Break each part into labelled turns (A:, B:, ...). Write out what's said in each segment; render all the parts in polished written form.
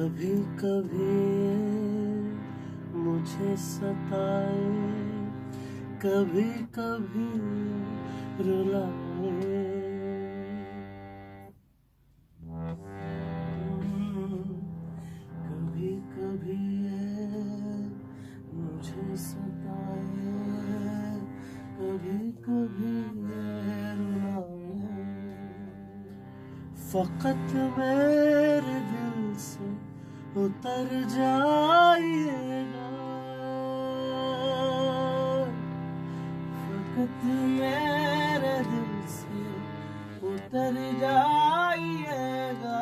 A: कभी कभी मुझे सताए, कभी कभी रुलाए, कभी कभी मुझे सताए, कभी कभी रुलाए। फकत मेरे दिल से उतर जाइएगा, फकत मेरे दिल से उतर जाइएगा,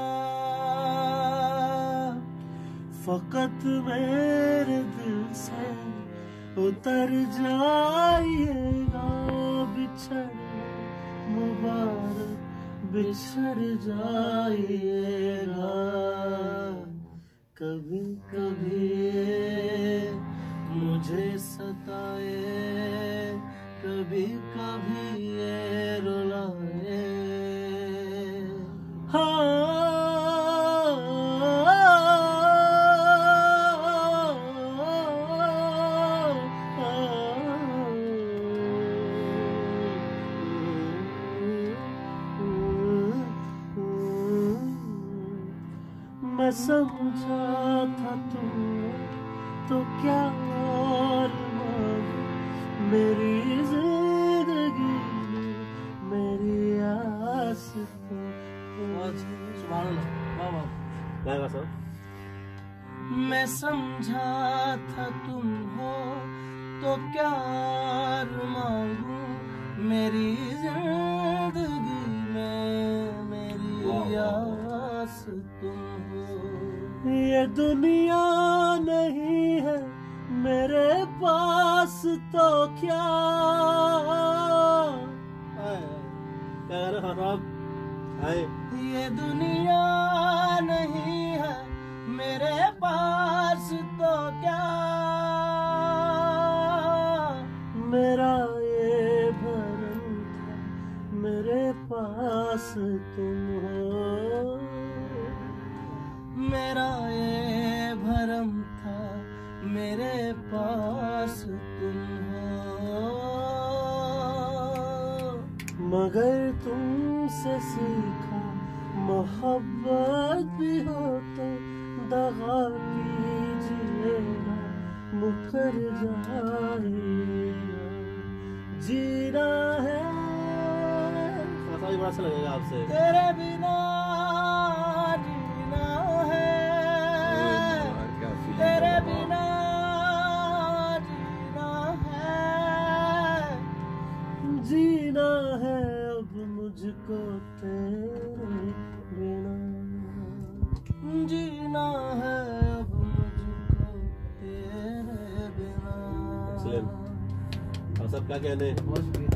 A: फकत मेरे दिल से उतर जाइएगा। बिछड़ मुबारक बिछड़ जाइएगा, कभी कभी मुझे सताए, कभी कभी रुलाए। मैं समझा था तुम तो क्या और मांगू, मेरी जिंदगी में मेरी आस तो। मैं समझा था तुम हो तो क्या और मांगू, मेरी जिंदगी में मेरी आस तुम हो। ये दुनिया नहीं है मेरे पास तो क्या, ये दुनिया नहीं है मेरे पास तो क्या, मेरा ये भरम था मेरे पास तुम हो, मेरा ये भरम था मेरे पास तुम हो। मगर तुमसे सीखा मोहब्बत भी हो तो दगा कीजिएगा, मुकर जाइएगा। जीना है बड़ा अच्छा लगेगा आपसे, तेरे बिना जीना है, तेरे बिना जीना है, जीना है अब मुझको तेरे बिना, जीना है अब मुझको तेरे बिना। आप सब क्या कहने हैं?